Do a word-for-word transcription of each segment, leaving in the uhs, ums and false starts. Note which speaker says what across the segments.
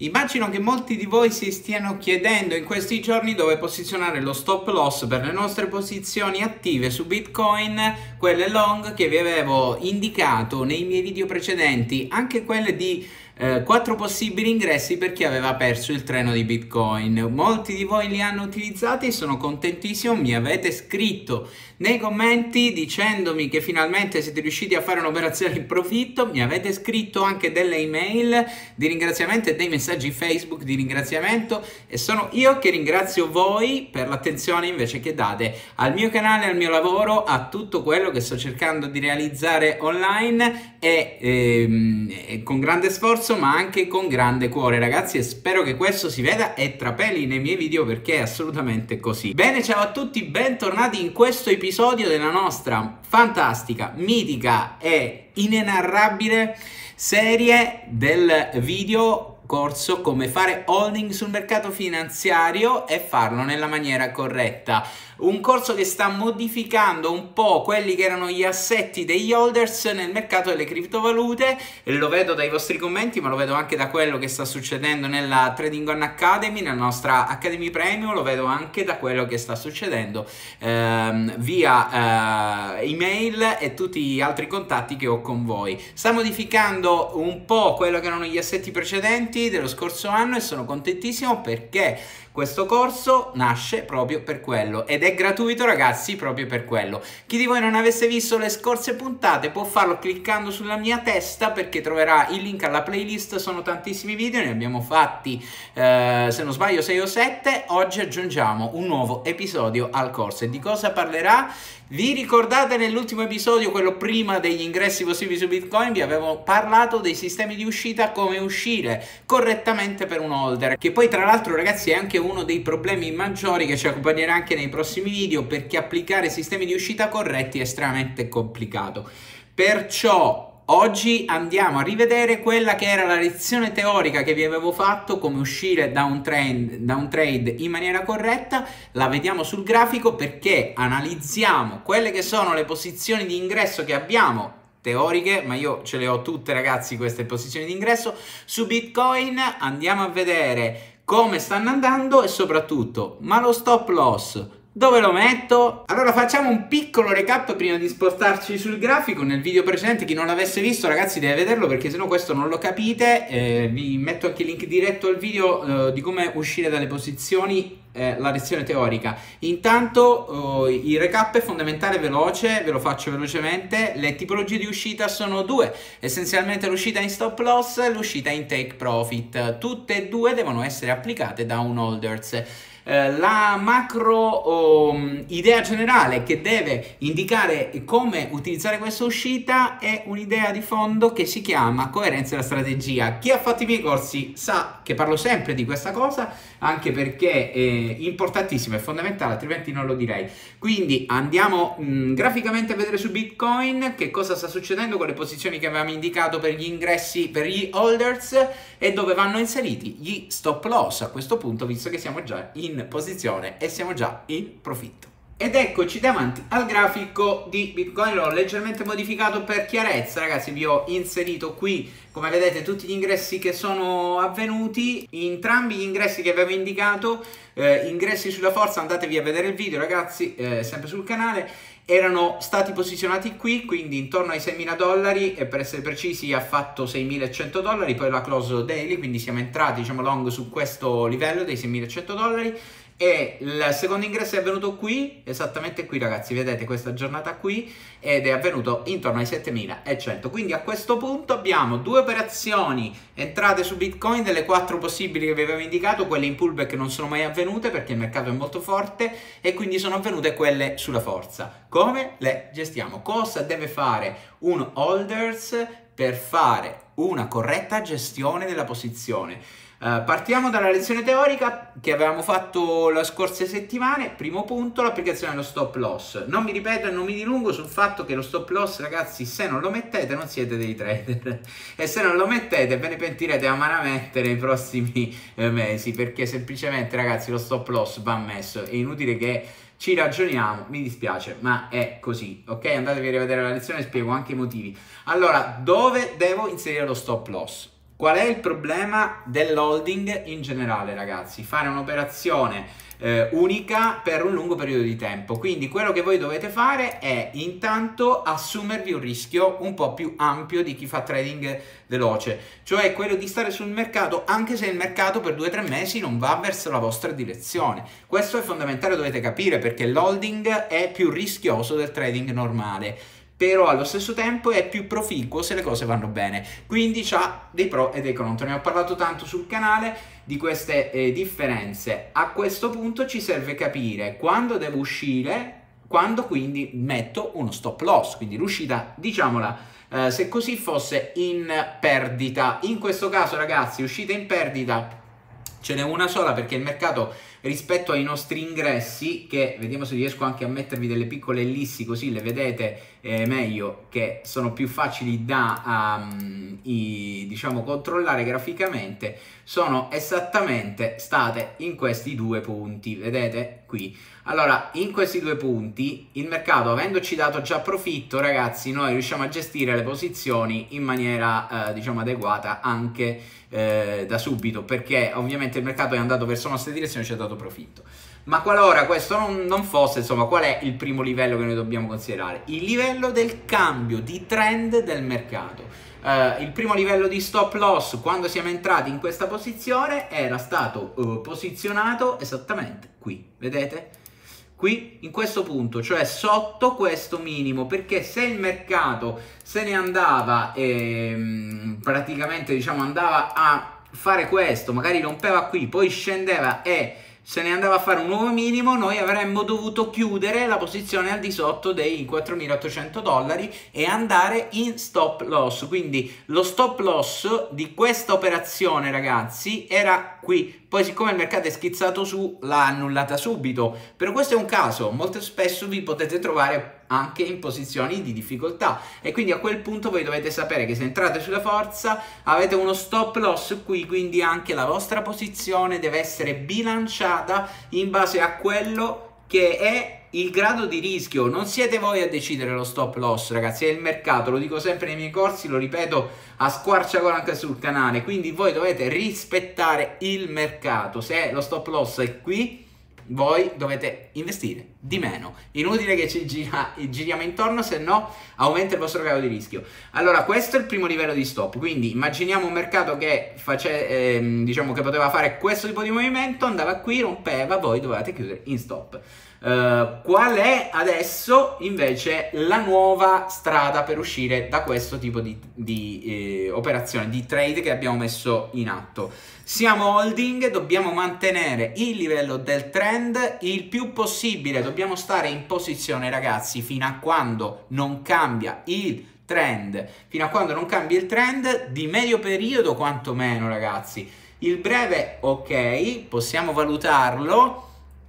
Speaker 1: Immagino che molti di voi si stiano chiedendo in questi giorni dove posizionare lo stop loss per le nostre posizioni attive su Bitcoin, quelle long che vi avevo indicato nei miei video precedenti, anche quelle di eh, quattro possibili ingressi per chi aveva perso il treno di Bitcoin. Molti di voi li hanno utilizzati e sono contentissimo, mi avete scritto nei commenti dicendomi che finalmente siete riusciti a fare un'operazione in profitto, mi avete scritto anche delle email di ringraziamento e dei messaggi Facebook di ringraziamento e sono io che ringrazio voi per l'attenzione invece che date al mio canale, al mio lavoro, a tutto quello che sto cercando di realizzare online e, ehm, e con grande sforzo ma anche con grande cuore, ragazzi, e spero che questo si veda e trapeli nei miei video perché è assolutamente così. Bene, ciao a tutti, bentornati in questo episodio della nostra fantastica, mitica e inenarrabile serie del video corso come fare holding sul mercato finanziario e farlo nella maniera corretta. Un corso che sta modificando un po' quelli che erano gli assetti degli holders nel mercato delle criptovalute. Lo vedo dai vostri commenti, ma lo vedo anche da quello che sta succedendo nella Trading On Academy, nella nostra Academy Premium, lo vedo anche da quello che sta succedendo ehm, via eh, email e tutti gli altri contatti che ho con voi. Sta modificando un po' quello che erano gli assetti precedenti dello scorso anno e sono contentissimo perché questo corso nasce proprio per quello ed è gratuito, ragazzi, proprio per quello. Chi di voi non avesse visto le scorse puntate può farlo cliccando sulla mia testa perché troverà il link alla playlist, sono tantissimi video, ne abbiamo fatti eh, se non sbaglio sei o sette, oggi aggiungiamo un nuovo episodio al corso. E di cosa parlerà? Vi ricordate nell'ultimo episodio, quello prima degli ingressi possibili su Bitcoin, vi avevo parlato dei sistemi di uscita, come uscire correttamente per un holder, che poi tra l'altro, ragazzi, è anche uno dei problemi maggiori che ci accompagnerà anche nei prossimi video, perché applicare sistemi di uscita corretti è estremamente complicato. Perciò oggi andiamo a rivedere quella che era la lezione teorica che vi avevo fatto, come uscire da un trend, da un trade in maniera corretta. La vediamo sul grafico perché analizziamo quelle che sono le posizioni di ingresso che abbiamo teoriche, ma io ce le ho tutte, ragazzi, queste posizioni di ingresso su Bitcoin. Andiamo a vedere come stanno andando e soprattutto, ma lo stop loss dove lo metto? Allora facciamo un piccolo recap prima di spostarci sul grafico. Nel video precedente, chi non l'avesse visto, ragazzi, deve vederlo perché sennò questo non lo capite. Eh, vi metto anche il link diretto al video eh, di come uscire dalle posizioni, eh, la lezione teorica. Intanto eh, il recap è fondamentale, veloce, ve lo faccio velocemente. Le tipologie di uscita sono due, essenzialmente l'uscita in stop loss e l'uscita in take profit. Tutte e due devono essere applicate da un holders. Uh, la macro um, idea generale che deve indicare come utilizzare questa uscita è un'idea di fondo che si chiama coerenza della strategia. Chi ha fatto i miei corsi sa che parlo sempre di questa cosa, anche perché è importantissima, è fondamentale, altrimenti non lo direi. Quindi andiamo mh, graficamente a vedere su Bitcoin che cosa sta succedendo con le posizioni che avevamo indicato per gli ingressi, per gli holders, e dove vanno inseriti gli stop loss a questo punto, visto che siamo già in in posizione e siamo già in profitto. Ed eccoci davanti al grafico di Bitcoin. L'ho leggermente modificato per chiarezza, ragazzi. Vi ho inserito qui, come vedete, tutti gli ingressi che sono avvenuti, entrambi gli ingressi che avevo indicato. eh, ingressi sulla forza, andatevi a vedere il video, ragazzi, eh, sempre sul canale. Erano stati posizionati qui, quindi intorno ai seimila dollari, e per essere precisi ha fatto seimilacento dollari, poi la close daily, quindi siamo entrati, diciamo, long su questo livello dei seimilacento dollari. E il secondo ingresso è avvenuto qui, esattamente qui, ragazzi, vedete questa giornata qui, ed è avvenuto intorno ai settemilacento. Quindi a questo punto abbiamo due operazioni entrate su Bitcoin delle quattro possibili che vi avevo indicato. Quelle in pullback non sono mai avvenute perché il mercato è molto forte e quindi sono avvenute quelle sulla forza. Come le gestiamo? Cosa deve fare un holders per fare una corretta gestione della posizione? Uh, partiamo dalla lezione teorica che avevamo fatto le scorse settimane. Primo punto, l'applicazione dello stop loss. Non mi ripeto e non mi dilungo sul fatto che lo stop loss, ragazzi, se non lo mettete non siete dei trader e se non lo mettete ve ne pentirete amaramente nei prossimi eh, mesi, perché semplicemente, ragazzi, lo stop loss va messo. È inutile che ci ragioniamo, mi dispiace, ma è così, ok? Andatevi a rivedere la lezione e spiego anche i motivi. Allora, dove devo inserire lo stop loss? Qual è il problema dell'holding in generale, ragazzi? Fare un'operazione eh, unica per un lungo periodo di tempo. Quindi quello che voi dovete fare è intanto assumervi un rischio un po' più ampio di chi fa trading veloce, cioè quello di stare sul mercato anche se il mercato per due o tre mesi non va verso la vostra direzione. Questo è fondamentale, dovete capire, perché l'holding è più rischioso del trading normale, però allo stesso tempo è più proficuo se le cose vanno bene, quindi c'ha dei pro e dei contro. Ne ho parlato tanto sul canale di queste eh, differenze. A questo punto ci serve capire quando devo uscire, quando quindi metto uno stop loss, quindi l'uscita, diciamola, eh, se così fosse, in perdita. In questo caso, ragazzi, uscita in perdita ce n'è una sola, perché il mercato rispetto ai nostri ingressi, che vediamo se riesco anche a mettervi delle piccole ellissi così le vedete eh, meglio, che sono più facili da um, i, diciamo controllare graficamente, sono esattamente state in questi due punti, vedete qui. Allora, in questi due punti il mercato, avendoci dato già profitto, ragazzi, noi riusciamo a gestire le posizioni in maniera eh, diciamo adeguata anche eh, da subito, perché ovviamente il mercato è andato verso la nostra direzione e ci ha dato profitto. Ma qualora questo non, non fosse, insomma, qual è il primo livello che noi dobbiamo considerare? Il livello del cambio di trend del mercato. Uh, il primo livello di stop loss quando siamo entrati in questa posizione era stato uh, posizionato esattamente qui, vedete? Qui in questo punto, cioè sotto questo minimo, perché se il mercato se ne andava ehm, praticamente, diciamo, andava a fare questo, magari rompeva qui, poi scendeva e se ne andava a fare un nuovo minimo, noi avremmo dovuto chiudere la posizione al di sotto dei quattromilaottocento dollari e andare in stop loss. Quindi lo stop loss di questa operazione, ragazzi, era qui. Poi siccome il mercato è schizzato su, l'ha annullata subito. Però questo è un caso, molto spesso vi potete trovare anche in posizioni di difficoltà e quindi a quel punto voi dovete sapere che se entrate sulla forza avete uno stop loss qui, quindi anche la vostra posizione deve essere bilanciata in base a quello che è il grado di rischio. Non siete voi a decidere lo stop loss, ragazzi, è il mercato, lo dico sempre nei miei corsi, lo ripeto a squarciagola anche sul canale, quindi voi dovete rispettare il mercato. Se lo stop loss è qui, voi dovete investire di meno, inutile che ci gira, giriamo intorno, se no aumenta il vostro grado di rischio. Allora questo è il primo livello di stop, quindi immaginiamo un mercato che face, eh, diciamo che poteva fare questo tipo di movimento, andava qui, rompeva, voi dovevate chiudere in stop. Uh, qual è adesso invece la nuova strada per uscire da questo tipo di, di eh, operazione, di trade che abbiamo messo in atto? Siamo holding, dobbiamo mantenere il livello del trend il più possibile, dobbiamo stare in posizione, ragazzi, fino a quando non cambia il trend, fino a quando non cambia il trend di medio periodo quantomeno, ragazzi. Il breve, ok, possiamo valutarlo.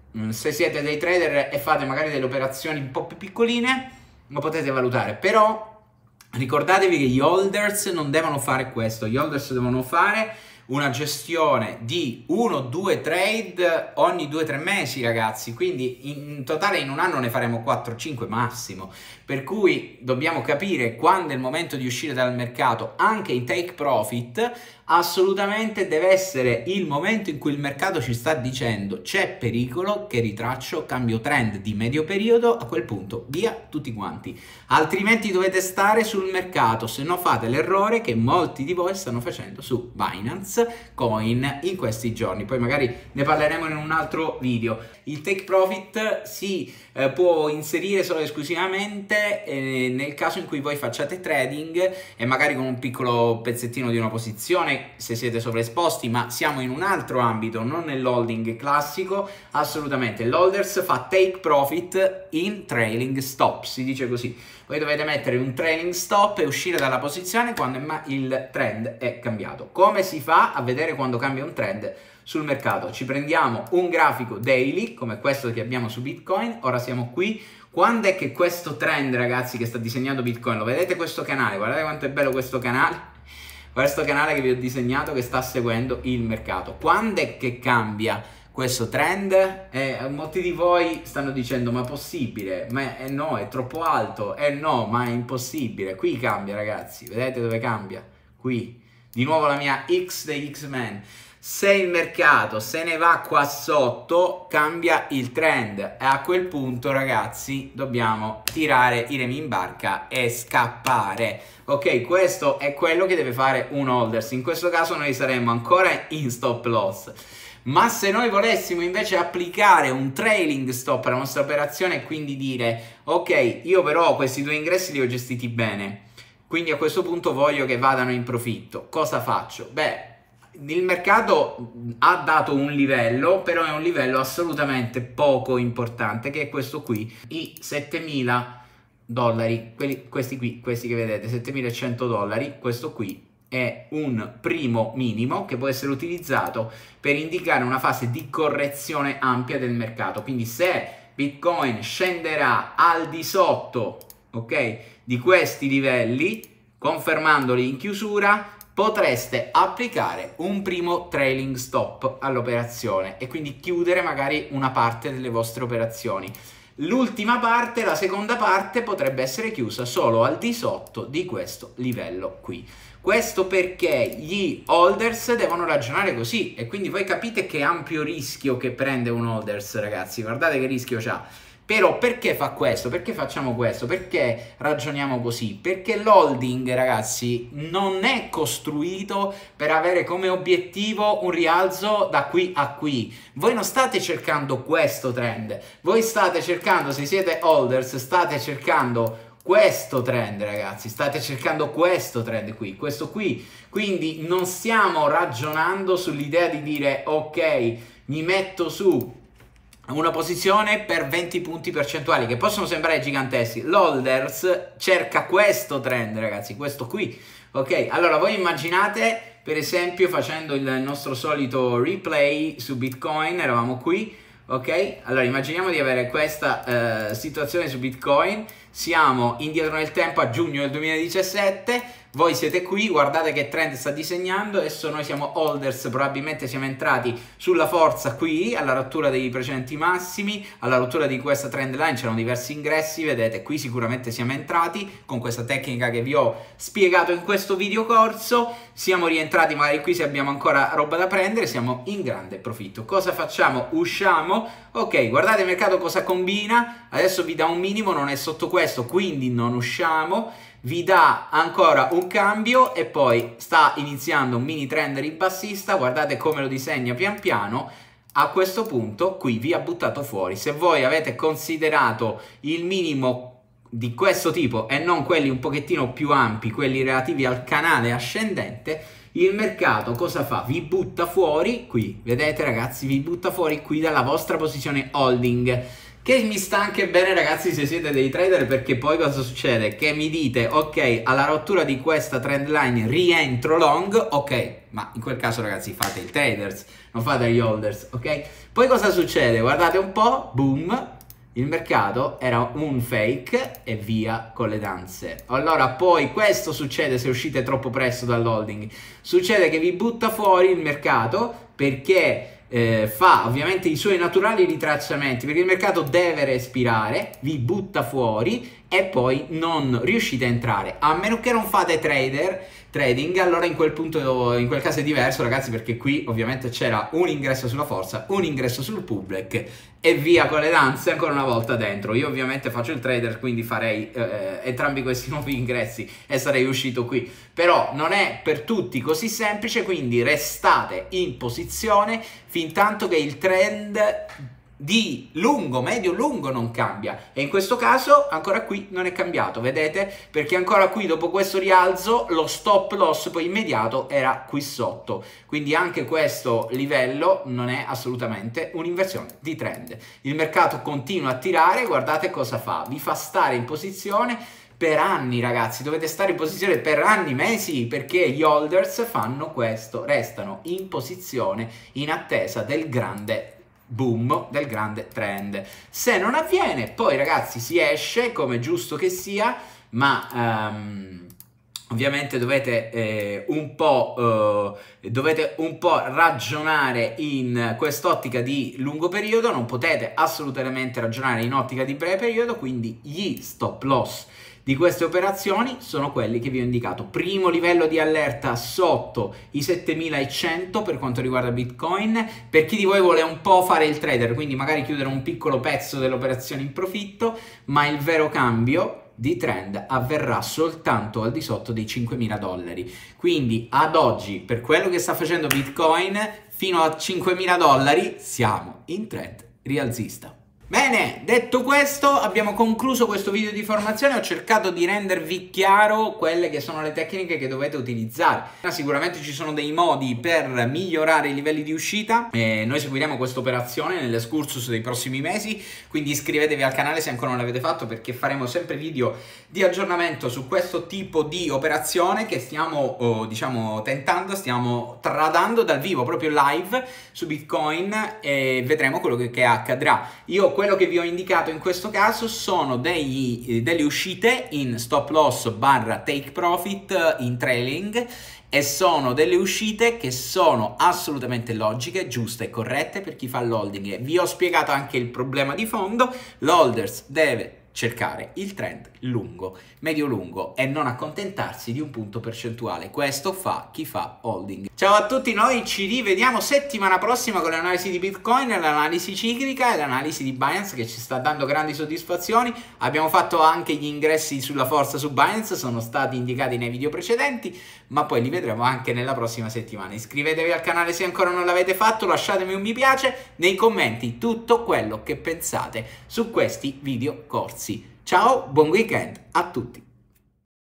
Speaker 1: Se siete dei trader e fate magari delle operazioni un po' più piccoline, lo potete valutare, però ricordatevi che gli holders non devono fare questo. Gli holders devono fare una gestione di uno due trade ogni due tre mesi, ragazzi, quindi in totale in un anno ne faremo quattro cinque massimo, per cui dobbiamo capire quando è il momento di uscire dal mercato. Anche in take profit assolutamente deve essere il momento in cui il mercato ci sta dicendo c'è pericolo che ritraccio, cambio trend di medio periodo, a quel punto via tutti quanti, altrimenti dovete stare sul mercato, se no fate l'errore che molti di voi stanno facendo su Binance Coin in questi giorni. Poi magari ne parleremo in un altro video. Il take profit si eh, può inserire solo e esclusivamente eh, nel caso in cui voi facciate trading e magari con un piccolo pezzettino di una posizione se siete sovraesposti, ma siamo in un altro ambito, non nell'holding classico. Assolutamente l'holders fa take profit in trailing stop, si dice così. Voi dovete mettere un trailing stop e uscire dalla posizione quando il trend è cambiato. Come si fa a vedere quando cambia un trend sul mercato? Ci prendiamo un grafico daily come questo che abbiamo su Bitcoin. Ora siamo qui. Quando è che questo trend, ragazzi, che sta disegnando Bitcoin, lo vedete questo canale? Guardate quanto è bello questo canale. Questo canale che vi ho disegnato, che sta seguendo il mercato. Quando è che cambia questo trend? Eh, molti di voi stanno dicendo ma è possibile, ma eh no, è troppo alto, eh no, ma è impossibile. Qui cambia, ragazzi, vedete dove cambia? Qui, di nuovo la mia X degli X-Men. Se il mercato se ne va qua sotto, cambia il trend e a quel punto, ragazzi, dobbiamo tirare i remi in barca e scappare. Ok, questo è quello che deve fare un holders. In questo caso noi saremmo ancora in stop loss. Ma se noi volessimo invece applicare un trailing stop alla nostra operazione e quindi dire ok, io però questi due ingressi li ho gestiti bene, quindi a questo punto voglio che vadano in profitto, cosa faccio? Beh, il mercato ha dato un livello, però è un livello assolutamente poco importante, che è questo qui, i settemila dollari, quelli, questi qui, questi che vedete, settemilacento dollari, questo qui è un primo minimo che può essere utilizzato per indicare una fase di correzione ampia del mercato. Quindi se Bitcoin scenderà al di sotto, ok, di questi livelli, confermandoli in chiusura, potreste applicare un primo trailing stop all'operazione e quindi chiudere magari una parte delle vostre operazioni. L'ultima parte, la seconda parte, potrebbe essere chiusa solo al di sotto di questo livello qui. Questo perché gli holders devono ragionare così e quindi voi capite che ampio rischio che prende un holders, ragazzi, guardate che rischio c'ha. Però perché fa questo? Perché facciamo questo? Perché ragioniamo così? Perché l'holding, ragazzi, non è costruito per avere come obiettivo un rialzo da qui a qui. Voi non state cercando questo trend, voi state cercando, se siete holders, state cercando questo trend, ragazzi, state cercando questo trend qui, questo qui. Quindi non stiamo ragionando sull'idea di dire ok, mi metto su una posizione per venti punti percentuali che possono sembrare giganteschi. L'holders cerca questo trend, ragazzi, questo qui, ok? Allora voi immaginate, per esempio, facendo il nostro solito replay su Bitcoin, eravamo qui, ok? Allora immaginiamo di avere questa eh, situazione su Bitcoin, siamo indietro nel tempo a giugno del duemiladiciassette, voi siete qui, guardate che trend sta disegnando, adesso noi siamo holders, probabilmente siamo entrati sulla forza qui, alla rottura dei precedenti massimi, alla rottura di questa trend line, c'erano diversi ingressi, vedete, qui sicuramente siamo entrati, con questa tecnica che vi ho spiegato in questo video corso, siamo rientrati magari qui se abbiamo ancora roba da prendere, siamo in grande profitto. Cosa facciamo? Usciamo, ok, guardate il mercato cosa combina, adesso vi dà un minimo, non è sotto questo, quindi non usciamo, vi dà ancora un cambio e poi sta iniziando un mini trend ribassista, guardate come lo disegna pian piano. A questo punto qui vi ha buttato fuori. Se voi avete considerato il minimo di questo tipo e non quelli un pochettino più ampi, quelli relativi al canale ascendente, il mercato cosa fa? Vi butta fuori qui, vedete ragazzi, vi butta fuori qui dalla vostra posizione holding, che mi sta anche bene, ragazzi, se siete dei trader, perché poi cosa succede? Che mi dite ok, alla rottura di questa trend line rientro long, ok, ma in quel caso, ragazzi, fate il traders, non fate gli holders, ok? Poi cosa succede? Guardate un po', boom, il mercato era un fake e via con le danze. Allora poi questo succede se uscite troppo presto dall'holding, succede che vi butta fuori il mercato perché Eh, fa ovviamente i suoi naturali ritracciamenti, perché il mercato deve respirare, vi butta fuori e poi non riuscite a entrare, a meno che non fate trader trading. Allora in quel punto, in quel caso è diverso, ragazzi, perché qui ovviamente c'era un ingresso sulla forza, un ingresso sul public e via con le danze ancora una volta dentro. Io ovviamente faccio il trader, quindi farei eh, entrambi questi nuovi ingressi e sarei uscito qui, però non è per tutti così semplice, quindi restate in posizione fin tanto che il trend di lungo, medio, lungo non cambia, e in questo caso ancora qui non è cambiato, vedete? Perché ancora qui dopo questo rialzo lo stop loss poi immediato era qui sotto, quindi anche questo livello non è assolutamente un'inversione di trend. Il mercato continua a tirare, guardate cosa fa, vi fa stare in posizione per anni, ragazzi, dovete stare in posizione per anni, mesi, perché gli holders fanno questo, restano in posizione in attesa del grande boom, del grande trend. Se non avviene, poi ragazzi si esce come giusto che sia, ma um, ovviamente dovete eh, un po' eh, dovete un po' ragionare in quest'ottica di lungo periodo, non potete assolutamente ragionare in ottica di breve periodo, quindi gli stop loss di queste operazioni sono quelli che vi ho indicato. Primo livello di allerta sotto i settemilaecento per quanto riguarda Bitcoin. Per chi di voi vuole un po' fare il trader, quindi magari chiudere un piccolo pezzo dell'operazione in profitto, ma il vero cambio di trend avverrà soltanto al di sotto dei cinquemila dollari. Quindi ad oggi, per quello che sta facendo Bitcoin, fino a cinquemila dollari siamo in trend rialzista. Bene, detto questo, abbiamo concluso questo video di formazione. Ho cercato di rendervi chiaro quelle che sono le tecniche che dovete utilizzare. Sicuramente ci sono dei modi per migliorare i livelli di uscita e noi seguiremo questa operazione nell'escursus dei prossimi mesi, quindi iscrivetevi al canale se ancora non l'avete fatto, perché faremo sempre video di aggiornamento su questo tipo di operazione che stiamo, oh, diciamo, tentando, stiamo tradando dal vivo, proprio live su Bitcoin, e vedremo quello che, che accadrà. Io quello che vi ho indicato in questo caso sono dei, delle uscite in stop loss barra take profit in trailing, e sono delle uscite che sono assolutamente logiche, giuste e corrette per chi fa l'holding. Vi ho spiegato anche il problema di fondo. L'holders deve cercare il trend lungo, medio-lungo, e non accontentarsi di un punto percentuale. Questo fa chi fa holding. Ciao a tutti, noi ci rivediamo settimana prossima con l'analisi di Bitcoin, l'analisi ciclica e l'analisi di Binance, che ci sta dando grandi soddisfazioni. Abbiamo fatto anche gli ingressi sulla forza su Binance, sono stati indicati nei video precedenti, ma poi li vedremo anche nella prossima settimana. Iscrivetevi al canale se ancora non l'avete fatto, lasciatemi un mi piace, nei commenti tutto quello che pensate su questi video corsi. Ciao, buon weekend a tutti!